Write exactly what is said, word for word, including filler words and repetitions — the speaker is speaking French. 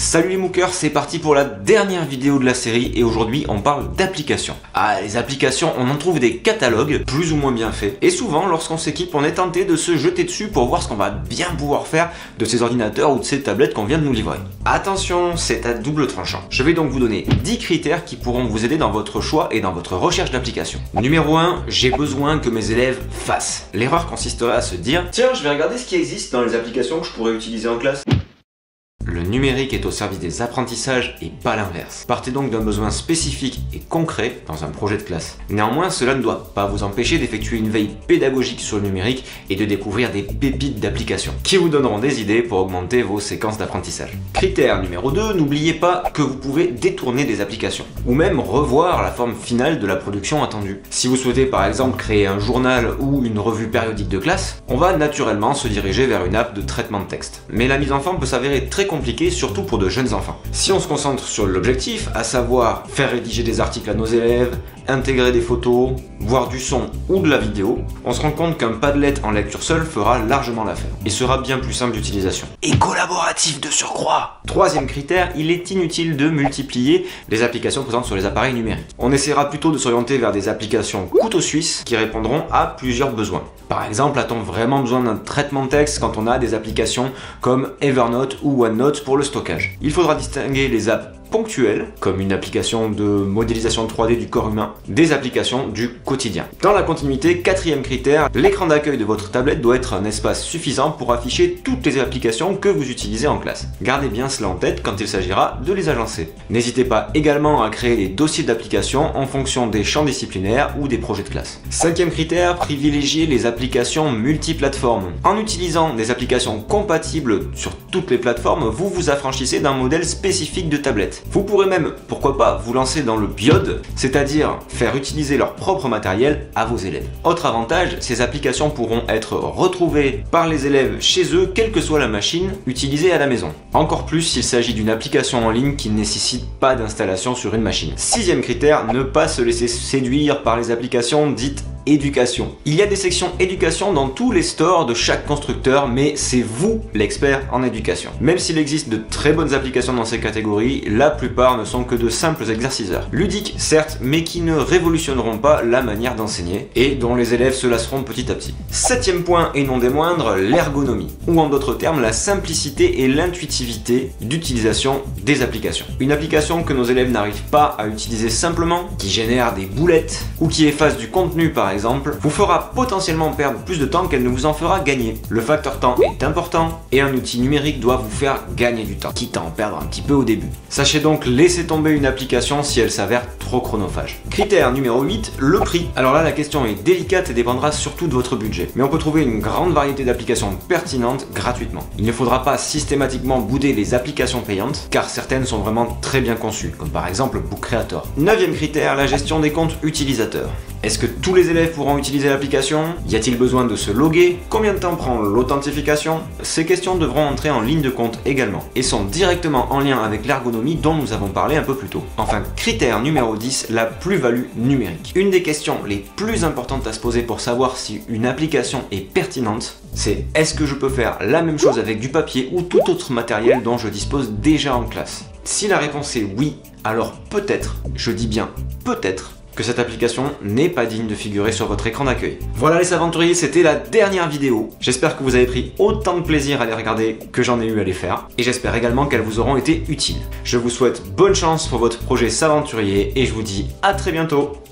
Salut les mookers, c'est parti pour la dernière vidéo de la série et aujourd'hui on parle d'applications. Ah, les applications, on en trouve des catalogues plus ou moins bien faits et souvent lorsqu'on s'équipe on est tenté de se jeter dessus pour voir ce qu'on va bien pouvoir faire de ces ordinateurs ou de ces tablettes qu'on vient de nous livrer. Attention, c'est à double tranchant. Je vais donc vous donner dix critères qui pourront vous aider dans votre choix et dans votre recherche d'applications. Numéro un, j'ai besoin que mes élèves fassent. L'erreur consisterait à se dire « Tiens, je vais regarder ce qui existe dans les applications que je pourrais utiliser en classe ». Le numérique est au service des apprentissages et pas l'inverse. Partez donc d'un besoin spécifique et concret dans un projet de classe. Néanmoins, cela ne doit pas vous empêcher d'effectuer une veille pédagogique sur le numérique et de découvrir des pépites d'applications qui vous donneront des idées pour augmenter vos séquences d'apprentissage. Critère numéro deux, n'oubliez pas que vous pouvez détourner des applications ou même revoir la forme finale de la production attendue. Si vous souhaitez par exemple créer un journal ou une revue périodique de classe, on va naturellement se diriger vers une app de traitement de texte. Mais la mise en forme peut s'avérer très compliquée compliqué, surtout pour de jeunes enfants. Si on se concentre sur l'objectif, à savoir faire rédiger des articles à nos élèves, intégrer des photos, voir du son ou de la vidéo, on se rend compte qu'un Padlet en lecture seule fera largement l'affaire et sera bien plus simple d'utilisation. Et collaboratif de surcroît. Troisième critère, il est inutile de multiplier les applications présentes sur les appareils numériques. On essaiera plutôt de s'orienter vers des applications couteau suisse qui répondront à plusieurs besoins. Par exemple, a-t-on vraiment besoin d'un traitement de texte quand on a des applications comme Evernote ou OneNote pour le stockage? Il faudra distinguer les apps ponctuelles, comme une application de modélisation trois D du corps humain, des applications du quotidien. Dans la continuité, quatrième critère, l'écran d'accueil de votre tablette doit être un espace suffisant pour afficher toutes les applications que vous utilisez en classe. Gardez bien cela en tête quand il s'agira de les agencer. N'hésitez pas également à créer des dossiers d'applications en fonction des champs disciplinaires ou des projets de classe. Cinquième critère, privilégiez les applications multiplateformes. En utilisant des applications compatibles sur toutes les plateformes, vous vous affranchissez d'un modèle spécifique de tablette. Vous pourrez même, pourquoi pas, vous lancer dans le B I O D, c'est-à-dire faire utiliser leur propre matériel à vos élèves. Autre avantage, ces applications pourront être retrouvées par les élèves chez eux, quelle que soit la machine utilisée à la maison. Encore plus s'il s'agit d'une application en ligne qui ne nécessite pas d'installation sur une machine. Sixième critère, ne pas se laisser séduire par les applications dites éducation. Il y a des sections éducation dans tous les stores de chaque constructeur, mais c'est vous l'expert en éducation. Même s'il existe de très bonnes applications dans ces catégories, la plupart ne sont que de simples exerciceurs. Ludiques, certes, mais qui ne révolutionneront pas la manière d'enseigner et dont les élèves se lasseront petit à petit. Septième point et non des moindres, l'ergonomie, ou en d'autres termes, la simplicité et l'intuitivité d'utilisation des applications. Une application que nos élèves n'arrivent pas à utiliser simplement, qui génère des boulettes ou qui efface du contenu par exemple, exemple, vous fera potentiellement perdre plus de temps qu'elle ne vous en fera gagner. Le facteur temps est important et un outil numérique doit vous faire gagner du temps, quitte à en perdre un petit peu au début. Sachez donc laisser tomber une application si elle s'avère trop chronophage. Critère numéro huit, le prix. Alors là, la question est délicate et dépendra surtout de votre budget. Mais on peut trouver une grande variété d'applications pertinentes gratuitement. Il ne faudra pas systématiquement bouder les applications payantes, car certaines sont vraiment très bien conçues, comme par exemple Book Creator. Neuvième critère, la gestion des comptes utilisateurs. Est-ce que tous les élèves pourront utiliser l'application? Y a-t-il besoin de se loguer? Combien de temps prend l'authentification? Ces questions devront entrer en ligne de compte également et sont directement en lien avec l'ergonomie dont nous avons parlé un peu plus tôt. Enfin, critère numéro dix, la plus-value numérique. Une des questions les plus importantes à se poser pour savoir si une application est pertinente, c'est est-ce que je peux faire la même chose avec du papier ou tout autre matériel dont je dispose déjà en classe? Si la réponse est oui, alors peut-être, je dis bien peut-être, que cette application n'est pas digne de figurer sur votre écran d'accueil. Voilà les aventuriers, c'était la dernière vidéo. J'espère que vous avez pris autant de plaisir à les regarder que j'en ai eu à les faire. Et j'espère également qu'elles vous auront été utiles. Je vous souhaite bonne chance pour votre projet Saventurier et je vous dis à très bientôt.